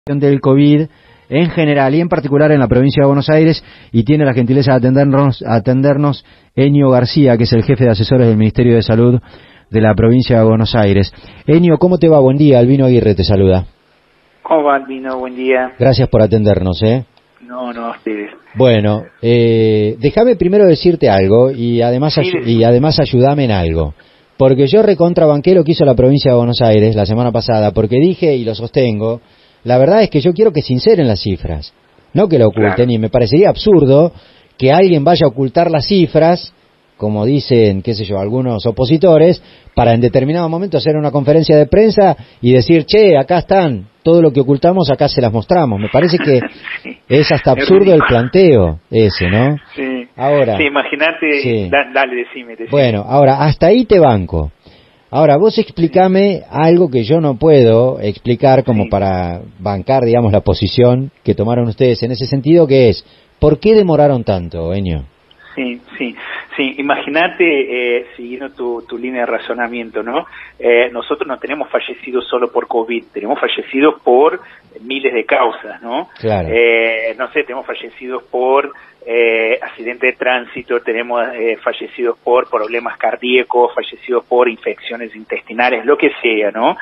Del COVID en general y en particular en la provincia de Buenos Aires, y tiene la gentileza de atendernos Enio García, que es el jefe de asesores del Ministerio de Salud de la provincia de Buenos Aires. Enio, ¿cómo te va? Buen día, Albino Aguirre te saluda. ¿Cómo va, Albino? Buen día. Gracias por atendernos, No, a ustedes. Bueno, déjame primero decirte algo y además ayúdame en algo. Porque yo recontrabanqué lo que hizo la provincia de Buenos Aires la semana pasada, porque dije, y lo sostengo, la verdad es que yo quiero que sinceren las cifras, no que lo oculten, claro. Y me parecería absurdo que alguien vaya a ocultar las cifras, como dicen, qué sé yo, algunos opositores, para en determinado momento hacer una conferencia de prensa y decir, che, acá están, todo lo que ocultamos acá se las mostramos. Me parece que es hasta absurdo el planteo ese, ¿no? Sí. Ahora, sí, imagínate, sí. Dale, decime. Bueno, ahora, hasta ahí te banco. Ahora, vos explícame algo que yo no puedo explicar como para bancar, digamos, la posición que tomaron ustedes en ese sentido, que es, ¿por qué demoraron tanto, Enio? Sí, imagínate, siguiendo tu línea de razonamiento, ¿no? Nosotros no tenemos fallecidos solo por COVID, tenemos fallecidos por miles de causas, ¿no? Claro. Tenemos fallecidos por accidente de tránsito, tenemos fallecidos por problemas cardíacos, fallecidos por infecciones intestinales, lo que sea, ¿no?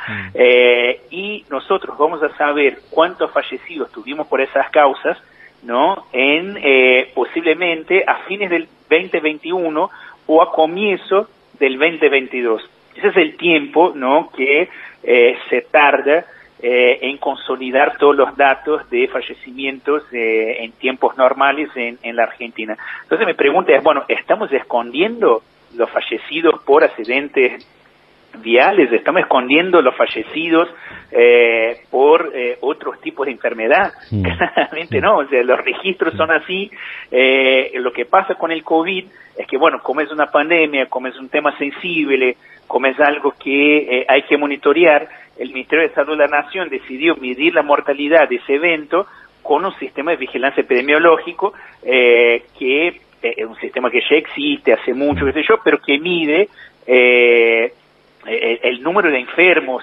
Y nosotros vamos a saber cuántos fallecidos tuvimos por esas causas, ¿no? Posiblemente a fines del 2021 o a comienzo del 2022. Ese es el tiempo, ¿no?, que se tarda en consolidar todos los datos de fallecimientos en tiempos normales en la Argentina. Entonces mi pregunta es, bueno, ¿estamos escondiendo los fallecidos por accidentes viales? ¿Estamos escondiendo los fallecidos por otros tipos de enfermedad? Claramente no, o sea, los registros son así. Lo que pasa con el COVID es que, bueno, como es una pandemia, como es un tema sensible, como es algo que hay que monitorear, el Ministerio de Salud de la Nación decidió medir la mortalidad de ese evento con un sistema de vigilancia epidemiológico que es un sistema que ya existe hace mucho, qué sé yo, pero que mide el número de enfermos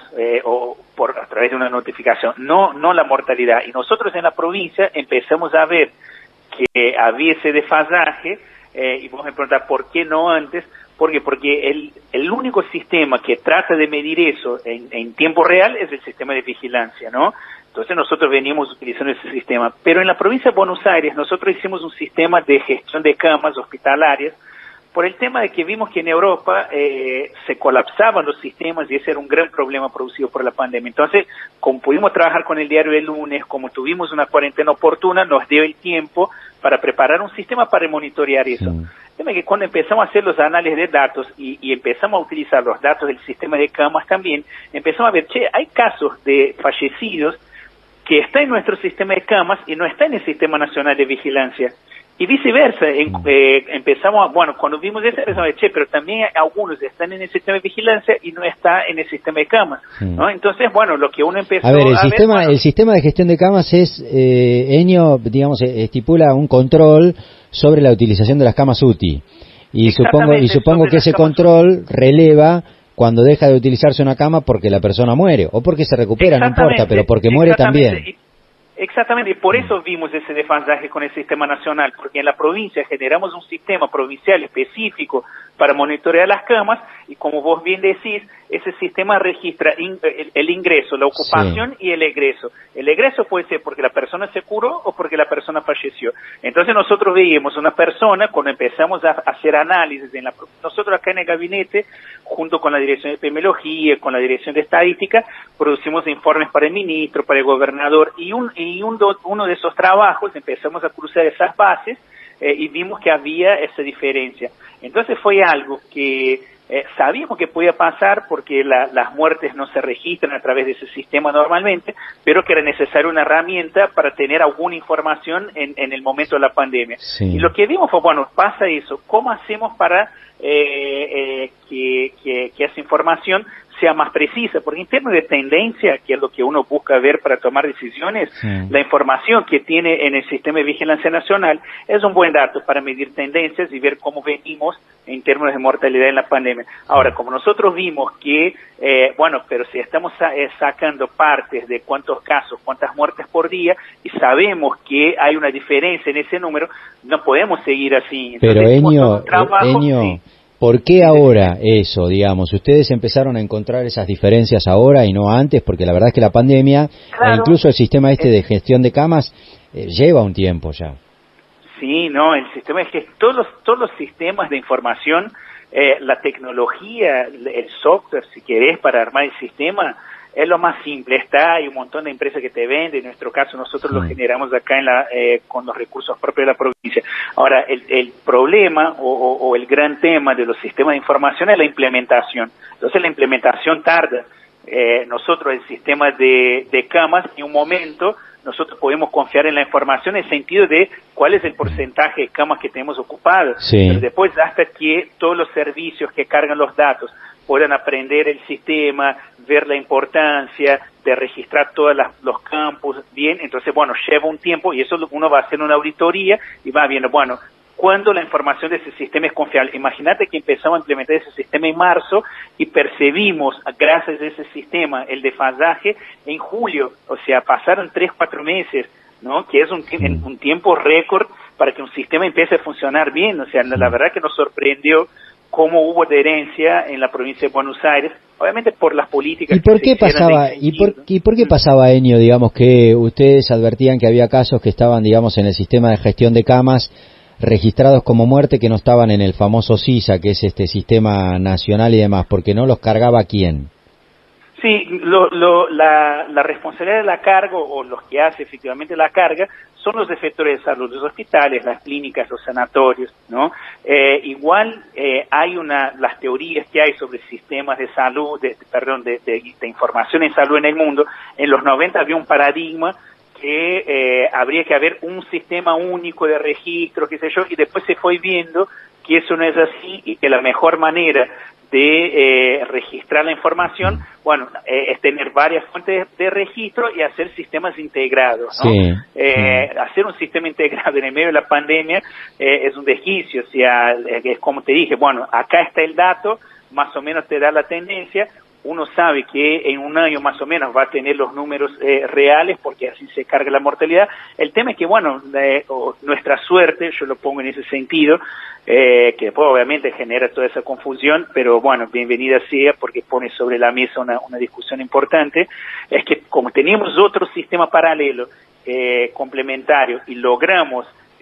a través de una notificación, no la mortalidad. Y nosotros en la provincia empezamos a ver que había ese desfasaje, y vos me preguntás, ¿por qué no antes? Porque el único sistema que trata de medir eso en tiempo real es el sistema de vigilancia, ¿no? Entonces nosotros venimos utilizando ese sistema. Pero en la provincia de Buenos Aires nosotros hicimos un sistema de gestión de camas hospitalarias, por el tema de que vimos que en Europa se colapsaban los sistemas y ese era un gran problema producido por la pandemia. Entonces, como pudimos trabajar con el diario El Lunes, como tuvimos una cuarentena oportuna, nos dio el tiempo para preparar un sistema para monitorear eso. El tema es que cuando empezamos a hacer los análisis de datos y empezamos a utilizar los datos del sistema de camas también, empezamos a ver, hay casos de fallecidos que está en nuestro sistema de camas y no está en el Sistema Nacional de Vigilancia. Y viceversa, empezamos, cuando vimos eso, empezamos a decir, pero también algunos están en el sistema de vigilancia y no está en el sistema de camas, ¿no? Entonces, lo que uno empezó el sistema de gestión de camas es, Enio, digamos, estipula un control sobre la utilización de las camas UTI. Y supongo que ese control releva cuando deja de utilizarse una cama porque la persona muere, o porque se recupera, no importa, pero porque muere también. Exactamente, y por eso vimos ese desfasaje con el sistema nacional, porque en la provincia generamos un sistema provincial específico para monitorear las camas, y como vos bien decís, ese sistema registra el ingreso, la ocupación y el egreso. El egreso puede ser porque la persona se curó o porque la persona falleció. Entonces nosotros veíamos una persona, cuando empezamos a hacer análisis, nosotros acá en el gabinete, junto con la Dirección de Epidemiología, con la Dirección de Estadística, producimos informes para el ministro, para el gobernador, y uno de esos trabajos empezamos a cruzar esas bases y vimos que había esa diferencia. Entonces fue algo que sabíamos que podía pasar porque las muertes no se registran a través de ese sistema normalmente, pero que era necesaria una herramienta para tener alguna información en el momento de la pandemia. Y lo que vimos fue, pasa eso, ¿cómo hacemos para que esa información sea más precisa, porque en términos de tendencia, que es lo que uno busca ver para tomar decisiones, la información que tiene en el sistema de vigilancia nacional es un buen dato para medir tendencias y ver cómo venimos en términos de mortalidad en la pandemia. Ahora, como nosotros vimos que, pero si estamos sacando partes de cuántos casos, cuántas muertes por día, y sabemos que hay una diferencia en ese número, no podemos seguir así. Entonces, pero Enio, ¿por qué ahora eso, digamos? Ustedes empezaron a encontrar esas diferencias ahora y no antes, porque la verdad es que la pandemia, claro, e incluso el sistema de gestión de camas, lleva un tiempo ya. Sí, no, el sistema es que todos los sistemas de información, la tecnología, el software, si querés, para armar el sistema, es lo más simple. Hay un montón de empresas que te venden, en nuestro caso nosotros lo generamos acá con los recursos propios de la provincia. Ahora, el problema o el gran tema de los sistemas de información es la implementación. Entonces la implementación tarda. Nosotros, el sistema de camas, en un momento nosotros podemos confiar en la información en el sentido de cuál es el porcentaje de camas que tenemos ocupadas. Sí. Pero después, hasta que todos los servicios que cargan los datos puedan aprender el sistema, ver la importancia de registrar todos los campos bien, entonces, lleva un tiempo y eso uno va a hacer una auditoría y va viendo, cuando la información de ese sistema es confiable. Imagínate que empezamos a implementar ese sistema en marzo y percibimos, gracias a ese sistema, el desfasaje en julio. O sea, pasaron 3-4 meses, ¿no? Que es un tiempo récord para que un sistema empiece a funcionar bien. O sea, la verdad que nos sorprendió cómo hubo adherencia en la provincia de Buenos Aires, obviamente por las políticas. ¿Y por qué pasaba, y por qué pasaba, Enio, digamos, que ustedes advertían que había casos que estaban, digamos, en el sistema de gestión de camas registrados como muerte, que no estaban en el famoso SISA, que es este sistema nacional y demás? ¿Porque no los cargaba quién? Sí, la responsabilidad de la carga, o los que hace efectivamente la carga, son los efectores de salud, los hospitales, las clínicas, los sanatorios, ¿no? Hay las teorías que hay sobre sistemas de salud, de información en salud en el mundo. En los 90 había un paradigma que habría que haber un sistema único de registro, qué sé yo, y después se fue viendo que eso no es así y que la mejor manera de registrar la información, es tener varias fuentes de registro y hacer sistemas integrados, ¿no? Sí. Hacer un sistema integrado en el medio de la pandemia es un desquicio. O sea, es como te dije, acá está el dato, más o menos te da la tendencia. Uno sabe que en un año más o menos va a tener los números reales, porque así se carga la mortalidad. El tema es que, nuestra suerte, yo lo pongo en ese sentido, que después obviamente genera toda esa confusión, pero bienvenida sea, porque pone sobre la mesa una discusión importante, es que como teníamos otro sistema paralelo, complementario, y logramos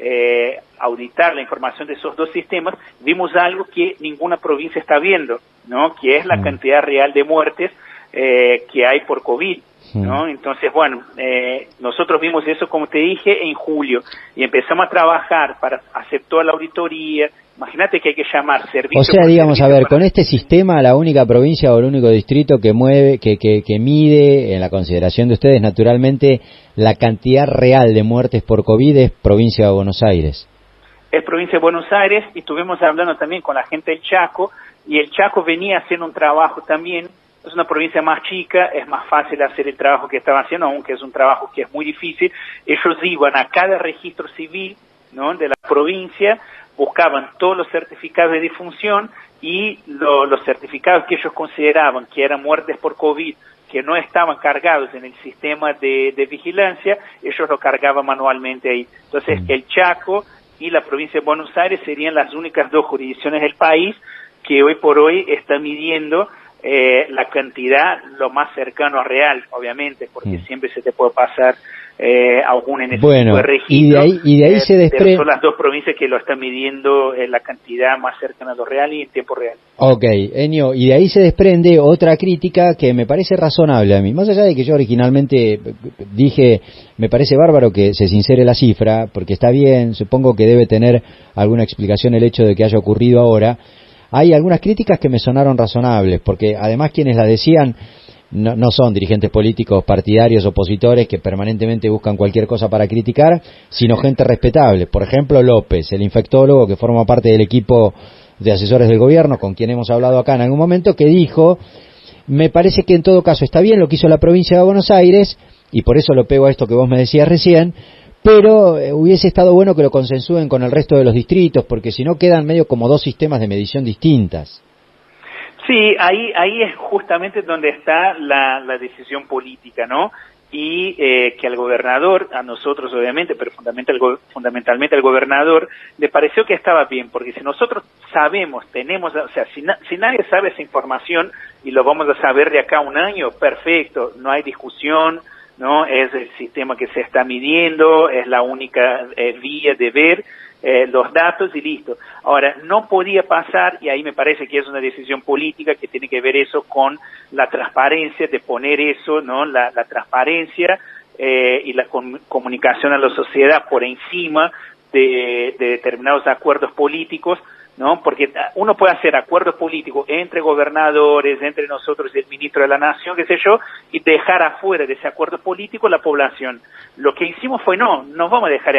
auditar la información de esos dos sistemas, vimos algo que ninguna provincia está viendo, ¿no? Que es la cantidad real de muertes que hay por COVID, ¿no? Entonces, nosotros vimos eso, como te dije, en julio, y empezamos a trabajar para hacer toda la auditoría. Imagínate que hay que llamar servicio. O sea, digamos, con este sistema, la única provincia o el único distrito que mueve, que mide, en la consideración de ustedes, naturalmente, la cantidad real de muertes por COVID es provincia de Buenos Aires. Es provincia de Buenos Aires, y estuvimos hablando también con la gente del Chaco, y el Chaco venía haciendo un trabajo también. Es una provincia más chica, es más fácil hacer el trabajo que estaba haciendo, aunque es un trabajo que es muy difícil. Ellos iban a cada registro civil, ¿no?, de la provincia, buscaban todos los certificados de difunción y los certificados que ellos consideraban que eran muertes por COVID, que no estaban cargados en el sistema de vigilancia, ellos lo cargaban manualmente ahí. Entonces, el Chaco y la provincia de Buenos Aires serían las únicas dos jurisdicciones del país que hoy por hoy están midiendo la cantidad lo más cercano a real, obviamente, porque siempre se te puede pasar algún en ese tipo de registro. Y de ahí se desprende. Son las dos provincias que lo están midiendo la cantidad más cercana a lo real y en tiempo real. Ok, Enio, y de ahí se desprende otra crítica que me parece razonable a mí. Más allá de que yo originalmente dije, me parece bárbaro que se sincere la cifra, porque está bien, supongo que debe tener alguna explicación el hecho de que haya ocurrido ahora. Hay algunas críticas que me sonaron razonables, porque además quienes la decían no son dirigentes políticos, partidarios, opositores que permanentemente buscan cualquier cosa para criticar, sino gente respetable. Por ejemplo, López, el infectólogo que forma parte del equipo de asesores del gobierno, con quien hemos hablado acá en algún momento, que dijo me parece que en todo caso está bien lo que hizo la provincia de Buenos Aires, y por eso lo pego a esto que vos me decías recién, pero hubiese estado bueno que lo consensúen con el resto de los distritos, porque si no quedan medio como dos sistemas de medición distintas. Sí, ahí es justamente donde está la decisión política, ¿no? Y que al gobernador, a nosotros obviamente, pero fundamentalmente al gobernador, le pareció que estaba bien, porque si nosotros sabemos, tenemos, o sea, si nadie sabe esa información y lo vamos a saber de acá a un año, perfecto, no hay discusión, ¿no? Es el sistema que se está midiendo, es la única vía de ver los datos y listo. Ahora, no podía pasar, y ahí me parece que es una decisión política que tiene que ver eso con la transparencia, de poner eso, ¿no? La transparencia y la comunicación a la sociedad por encima de determinados acuerdos políticos, ¿no? Porque uno puede hacer acuerdos políticos entre gobernadores, entre nosotros y el ministro de la Nación, qué sé yo, y dejar afuera de ese acuerdo político la población. Lo que hicimos fue no vamos a dejar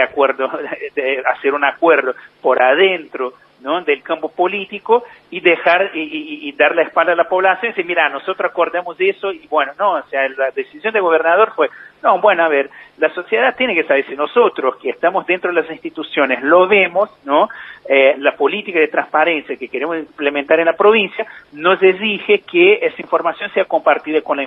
de hacer un acuerdo por adentro, ¿no? Del campo político y dejar y dar la espalda a la población y decir, mira, nosotros acordamos de eso y bueno, no, o sea, la decisión del gobernador fue, no, bueno, a ver, la sociedad tiene que saber si nosotros que estamos dentro de las instituciones lo vemos, ¿no? La política de transparencia que queremos implementar en la provincia nos exige que esa información sea compartida con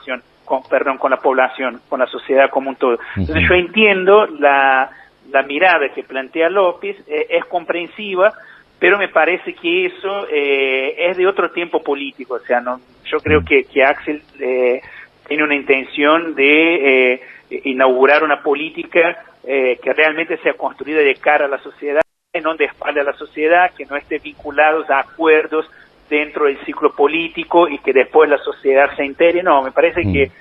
con la población, con la sociedad como un todo. Entonces yo entiendo la mirada que plantea López, es comprensiva, pero me parece que eso es de otro tiempo político, o sea, yo creo que Axel tiene una intención de inaugurar una política que realmente sea construida de cara a la sociedad, no de espalda a la sociedad, que no esté vinculados a acuerdos dentro del ciclo político y que después la sociedad se entere. No, me parece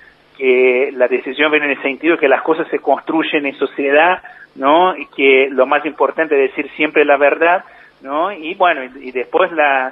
que la decisión viene en el sentido de que las cosas se construyen en sociedad, ¿no? Y que lo más importante es decir siempre la verdad, ¿no? Y bueno, y después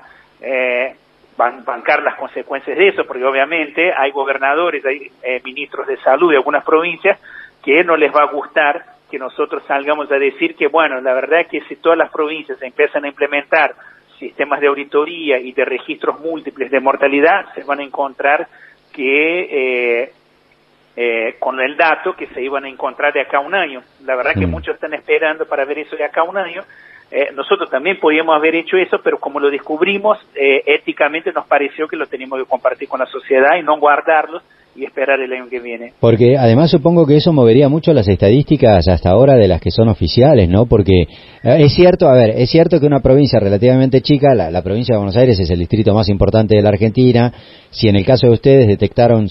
bancar las consecuencias de eso, porque obviamente hay gobernadores, hay ministros de salud de algunas provincias que no les va a gustar que nosotros salgamos a decir que, bueno, la verdad es que si todas las provincias empiezan a implementar sistemas de auditoría y de registros múltiples de mortalidad, se van a encontrar que con el dato que se iban a encontrar de acá a un año. La verdad que muchos están esperando para ver eso de acá a un año. Nosotros también podíamos haber hecho eso, pero como lo descubrimos, éticamente nos pareció que lo teníamos que compartir con la sociedad y no guardarlos y esperar el año que viene. Porque además supongo que eso movería mucho las estadísticas hasta ahora de las que son oficiales, ¿no? Porque es cierto que una provincia relativamente chica, la provincia de Buenos Aires es el distrito más importante de la Argentina. Si en el caso de ustedes detectaron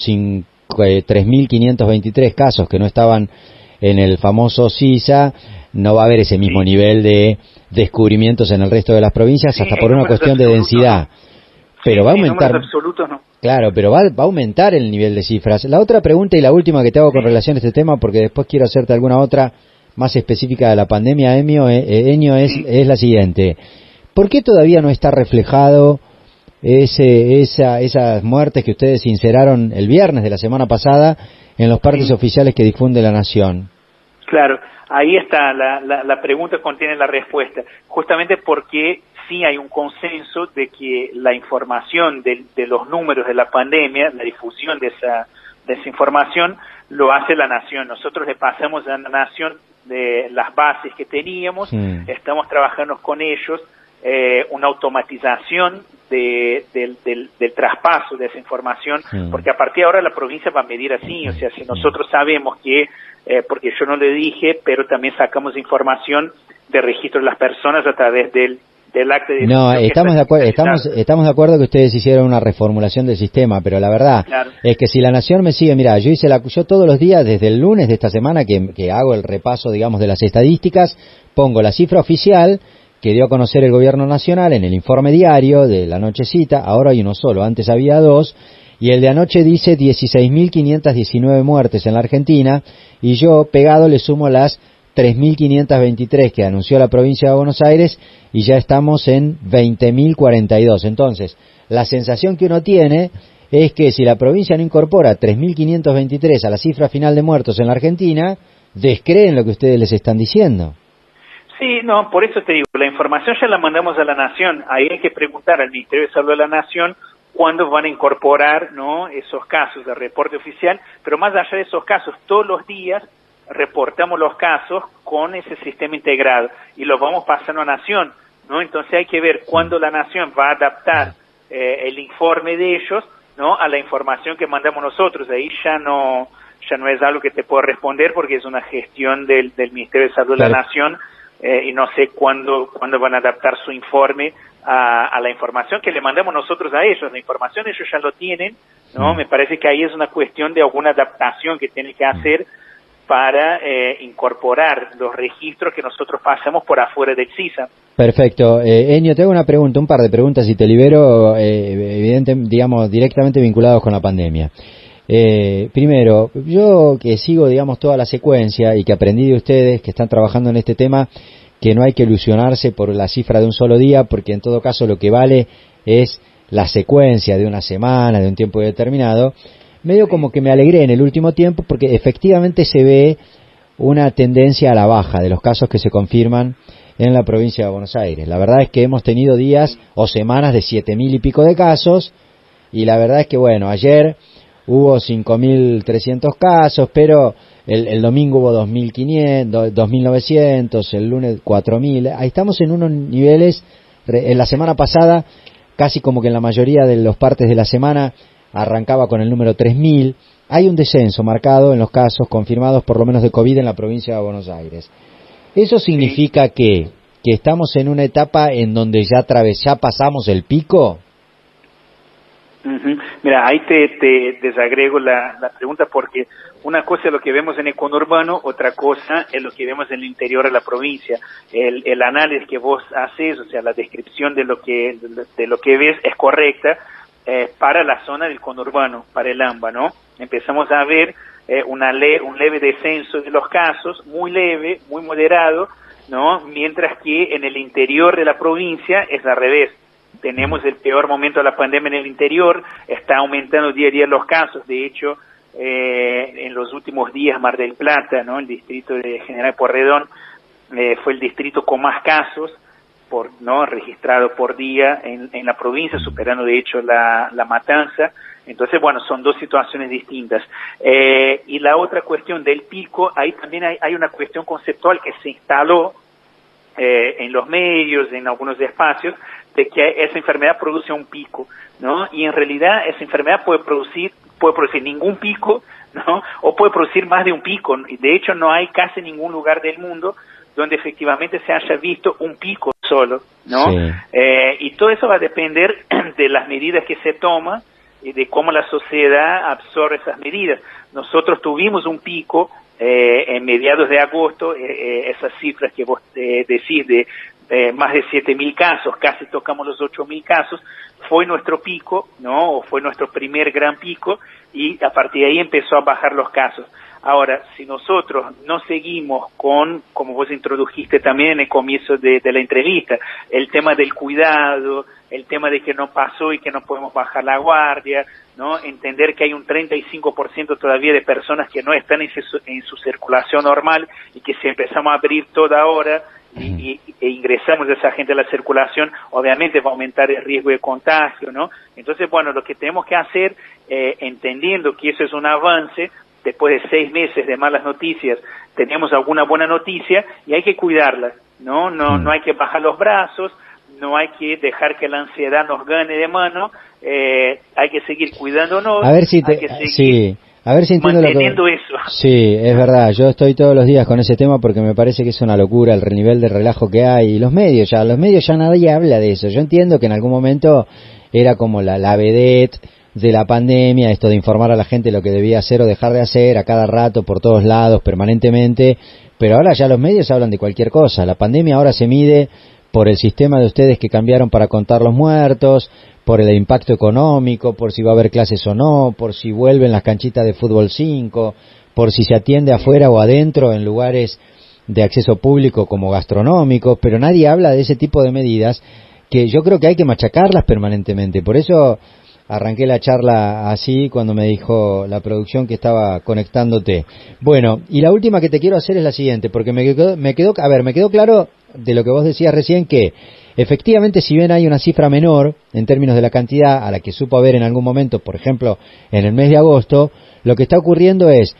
3.523 casos que no estaban en el famoso CISA, no va a haber ese mismo nivel de descubrimientos en el resto de las provincias, hasta por una cuestión de densidad. Pero va a aumentar. Absolutos no. Claro, pero va a aumentar el nivel de cifras. La otra pregunta y la última que te hago con relación a este tema, porque después quiero hacerte alguna otra más específica de la pandemia, Enio, es la siguiente. ¿Por qué todavía no está reflejado esas muertes que ustedes sinceraron el viernes de la semana pasada en los partes oficiales que difunde La Nación? Claro, ahí está, la pregunta contiene la respuesta. Justamente porque sí hay un consenso de que la información de los números de la pandemia, la difusión de esa información, lo hace La Nación. Nosotros le pasamos a La Nación de las bases que teníamos, estamos trabajando con ellos, una automatización del traspaso de esa información, porque a partir de ahora la provincia va a medir así, o sea, si nosotros sabemos que, porque yo no le dije, pero también sacamos información de registro de las personas a través del acta de... No, estamos de acuerdo que ustedes hicieron una reformulación del sistema, pero la verdad es que si La Nación me sigue, mira, yo todos los días, desde el lunes de esta semana que hago el repaso, digamos, de las estadísticas, pongo la cifra oficial que dio a conocer el gobierno nacional en el informe diario de la nochecita. Ahora hay uno solo, antes había dos, y el de anoche dice 16.519 muertes en la Argentina, y yo pegado le sumo las 3.523 que anunció la provincia de Buenos Aires, y ya estamos en 20.042. Entonces, la sensación que uno tiene es que si la provincia no incorpora 3.523 a la cifra final de muertos en la Argentina, descreen lo que ustedes les están diciendo. Sí, no, por eso te digo, la información ya la mandamos a La Nación. Ahí hay que preguntar al Ministerio de Salud de la Nación cuándo van a incorporar, ¿no?, esos casos de reporte oficial, pero más allá de esos casos, todos los días reportamos los casos con ese sistema integrado y los vamos pasando a Nación, ¿no? Entonces hay que ver cuándo la Nación va a adaptar el informe de ellos, ¿no?, a la información que mandamos nosotros. Ahí ya no es algo que te puedo responder porque es una gestión del Ministerio de Salud de la Nación, y no sé cuándo van a adaptar su informe a la información que le mandamos nosotros a ellos. La información ellos ya lo tienen, ¿no? Me parece que ahí es una cuestión de alguna adaptación que tienen que hacer para incorporar los registros que nosotros pasamos por afuera del CISA. Perfecto. Enio, te hago una pregunta, un par de preguntas y te libero, digamos, directamente vinculados con la pandemia. Primero, yo que sigo, digamos, toda la secuencia y que aprendí de ustedes que están trabajando en este tema, que no hay que ilusionarse por la cifra de un solo día, porque en todo caso lo que vale es la secuencia de una semana, de un tiempo determinado. Medio como que me alegré en el último tiempo porque efectivamente se ve una tendencia a la baja de los casos que se confirman en la provincia de Buenos Aires. La verdad es que hemos tenido días o semanas de 7.000 y pico de casos, y la verdad es que, bueno, ayer hubo 5.300 casos, pero el domingo hubo 2.500, 2.900, el lunes 4.000. Ahí estamos en unos niveles, en la semana pasada, casi como que en la mayoría de los partes de la semana, arrancaba con el número 3.000. Hay un descenso marcado en los casos confirmados, por lo menos de COVID, en la provincia de Buenos Aires. ¿Eso significa que estamos en una etapa en donde ya pasamos el pico? Mira, ahí te desagrego la pregunta, porque una cosa es lo que vemos en el conurbano, otra cosa es lo que vemos en el interior de la provincia. El análisis que vos haces, o sea, la descripción de lo que ves es correcta para la zona del conurbano, para el AMBA, ¿no? Empezamos a ver un leve descenso de los casos, muy leve, muy moderado, ¿no? Mientras que en el interior de la provincia es al revés. Tenemos el peor momento de la pandemia en el interior, está aumentando día a día los casos. De hecho, en los últimos días, Mar del Plata, ¿no?, el distrito de General Pueyrredón, fue el distrito con más casos registrado por día en la provincia, superando de hecho la Matanza. Entonces, bueno, son dos situaciones distintas. Y la otra cuestión del pico, ahí también hay una cuestión conceptual que se instaló en los medios, en algunos espacios, de que esa enfermedad produce un pico, ¿no? Y en realidad esa enfermedad puede producir ningún pico, ¿no? O puede producir más de un pico. De hecho, no hay casi ningún lugar del mundo donde efectivamente se haya visto un pico solo, ¿no? Sí. Y todo eso va a depender de las medidas que se toman y de cómo la sociedad absorbe esas medidas. Nosotros tuvimos un pico en mediados de agosto, esas cifras que vos decís de más de 7.000 casos, casi tocamos los 8.000 casos, fue nuestro pico, ¿no? O fue nuestro primer gran pico, y a partir de ahí empezó a bajar los casos. Ahora, si nosotros no seguimos con, como vos introdujiste también en el comienzo de la entrevista, el tema del cuidado, el tema de que no pasó y que no podemos bajar la guardia, ¿no? Entender que hay un 35% todavía de personas que no están en su circulación normal, y que si empezamos a abrir toda hora e ingresamos a esa gente a la circulación, obviamente va a aumentar el riesgo de contagio, ¿no? Entonces, bueno, lo que tenemos que hacer, entendiendo que eso es un avance, después de 6 meses de malas noticias, tenemos alguna buena noticia y hay que cuidarla, ¿no? No hay que bajar los brazos, no hay que dejar que la ansiedad nos gane de mano, hay que seguir cuidándonos, a ver si entiendo manteniendo eso. Sí, es verdad, yo estoy todos los días con ese tema porque me parece que es una locura el nivel de relajo que hay, y los medios ya nadie habla de eso. Yo entiendo que en algún momento era como la vedette de la pandemia, esto de informar a la gente lo que debía hacer o dejar de hacer a cada rato, por todos lados, permanentemente, pero ahora ya los medios hablan de cualquier cosa. La pandemia ahora se mide por el sistema de ustedes que cambiaron para contar los muertos, por el impacto económico, por si va a haber clases o no, por si vuelven las canchitas de fútbol 5, por si se atiende afuera o adentro en lugares de acceso público como gastronómicos, pero nadie habla de ese tipo de medidas que yo creo que hay que machacarlas permanentemente. Por eso arranqué la charla así cuando me dijo la producción que estaba conectándote. Bueno, y la última que te quiero hacer es la siguiente, porque me quedó claro de lo que vos decías recién, que efectivamente, si bien hay una cifra menor en términos de la cantidad a la que supo haber en algún momento, por ejemplo, en el mes de agosto, lo que está ocurriendo es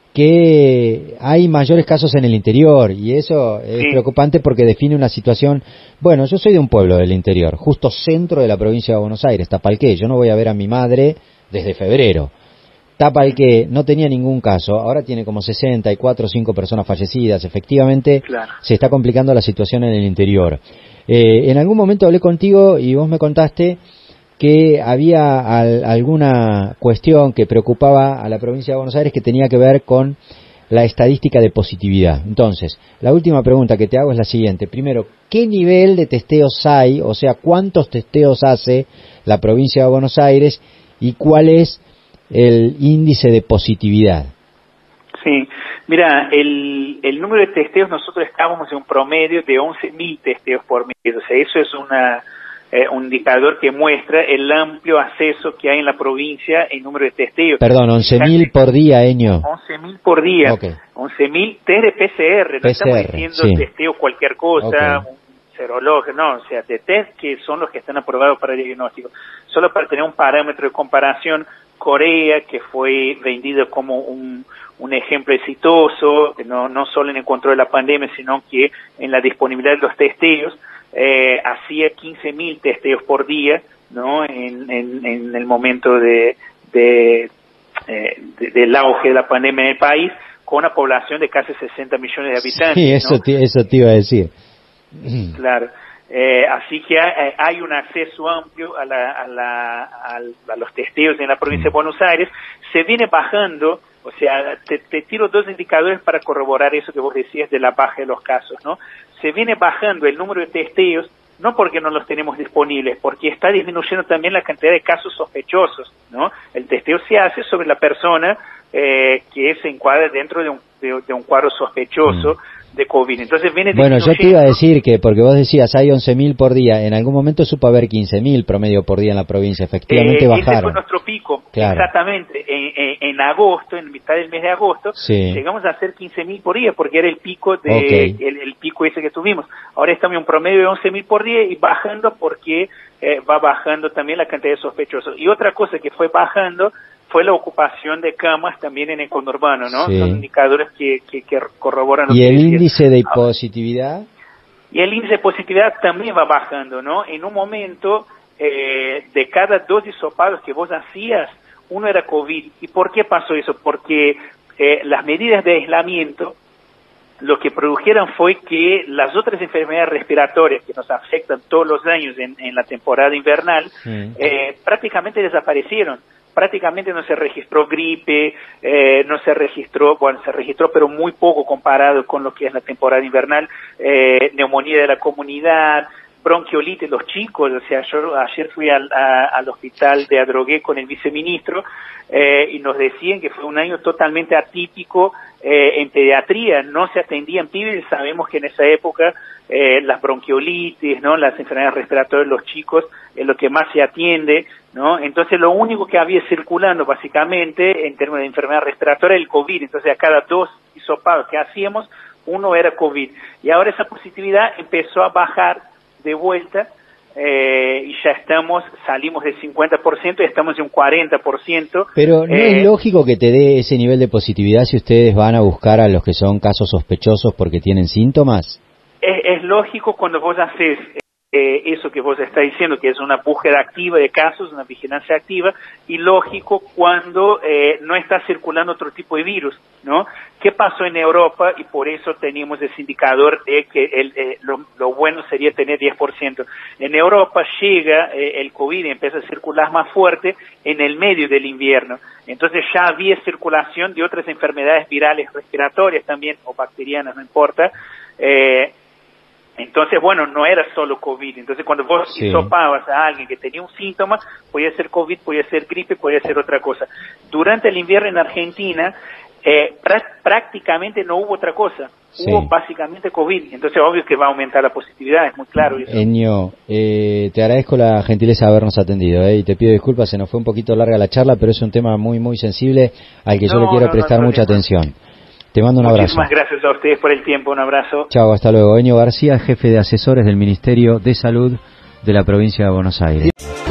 que hay mayores casos en el interior, y eso es preocupante porque define una situación. Bueno, yo soy de un pueblo del interior, justo centro de la provincia de Buenos Aires, Tapalqué. Yo no voy a ver a mi madre desde febrero. Tapalqué no tenía ningún caso, ahora tiene como 64 o 5 personas fallecidas. Efectivamente, se está complicando la situación en el interior. En algún momento hablé contigo y vos me contaste que había alguna cuestión que preocupaba a la provincia de Buenos Aires que tenía que ver con la estadística de positividad. Entonces, la última pregunta que te hago es la siguiente. Primero, ¿qué nivel de testeos hay? O sea, ¿cuántos testeos hace la provincia de Buenos Aires y cuál es el índice de positividad? Sí, mira, el número de testeos, nosotros estábamos en un promedio de 11.000 testeos por mes. O sea, eso es un indicador que muestra el amplio acceso que hay en la provincia en número de testeos. Perdón, 11.000 por día, Eño. 11.000 por día. Okay. 11.000 test de PCR. No estamos diciendo testeo cualquier cosa, un serológico, no, o sea, de test que son los que están aprobados para el diagnóstico. Solo para tener un parámetro de comparación, Corea, que fue vendido como un ejemplo exitoso, no solo en el control de la pandemia, sino que en la disponibilidad de los testeos, hacía 15.000 testeos por día, ¿no? En el momento del auge de la pandemia en el país, con una población de casi 60 millones de habitantes. Sí, eso te iba a decir. Claro. Así que hay un acceso amplio a los testeos en la provincia de Buenos Aires. Se viene bajando, o sea, te tiro dos indicadores para corroborar eso que vos decías de la baja de los casos, ¿no? Se viene bajando el número de testeos, no porque no los tenemos disponibles, porque está disminuyendo también la cantidad de casos sospechosos, ¿no? El testeo se hace sobre la persona que se encuadra dentro de un cuadro sospechoso de COVID. Entonces viene Bueno, yo te iba a decir que, porque vos decías hay 11.000 por día, en algún momento supo haber 15.000 promedio por día en la provincia, efectivamente bajaron. Ese fue nuestro pico, claro. Exactamente, en agosto, en mitad del mes de agosto, llegamos a hacer 15.000 por día, porque era el pico el pico ese que tuvimos. Ahora estamos en un promedio de 11.000 por día y bajando porque va bajando también la cantidad de sospechosos. Y otra cosa que fue bajando fue la ocupación de camas también en el conurbano, ¿no? Son indicadores que corroboran. ¿Y el índice de positividad? Y el índice de positividad también va bajando, ¿no? En un momento, de cada 2 hisopados que vos hacías, uno era COVID. ¿Y por qué pasó eso? Porque las medidas de aislamiento lo que produjeron fue que las otras enfermedades respiratorias que nos afectan todos los años en la temporada invernal, prácticamente desaparecieron. Prácticamente no se registró gripe, se registró pero muy poco comparado con lo que es la temporada invernal, neumonía de la comunidad, bronquiolitis, los chicos. O sea, yo ayer fui al hospital de Adrogué con el viceministro y nos decían que fue un año totalmente atípico en pediatría. No se atendían pibes, sabemos que en esa época las bronquiolitis, ¿no? Las enfermedades respiratorias de los chicos es lo que más se atiende, ¿no? Entonces lo único que había circulando básicamente en términos de enfermedad respiratoria era el COVID. Entonces a cada 2 hisopados que hacíamos, uno era COVID. Y ahora esa positividad empezó a bajar de vuelta y ya salimos del 50% y estamos en un 40%. Pero ¿no es lógico que te dé ese nivel de positividad si ustedes van a buscar a los que son casos sospechosos porque tienen síntomas? Es lógico cuando vos haces eso que vos estás diciendo, que es una búsqueda activa de casos, una vigilancia activa, y lógico cuando no está circulando otro tipo de virus, ¿no? ¿Qué pasó en Europa? Y por eso teníamos ese indicador de que lo bueno sería tener 10%. En Europa llega el COVID y empieza a circular más fuerte en el medio del invierno. Entonces ya había circulación de otras enfermedades virales respiratorias también, o bacterianas, no importa. Entonces, bueno, no era solo COVID. Entonces, cuando vos hisopabas a alguien que tenía un síntoma, podía ser COVID, podía ser gripe, podía ser otra cosa. Durante el invierno en Argentina, prácticamente no hubo otra cosa. Hubo básicamente COVID. Entonces, obvio que va a aumentar la positividad, es muy claro eso. Eño, te agradezco la gentileza de habernos atendido, y te pido disculpas, se nos fue un poquito larga la charla, pero es un tema muy, muy sensible al que yo le quiero prestar mucha atención. Te mando un abrazo. Muchísimas gracias a ustedes por el tiempo, un abrazo. Chao, hasta luego. Enio García, jefe de asesores del Ministerio de Salud de la provincia de Buenos Aires.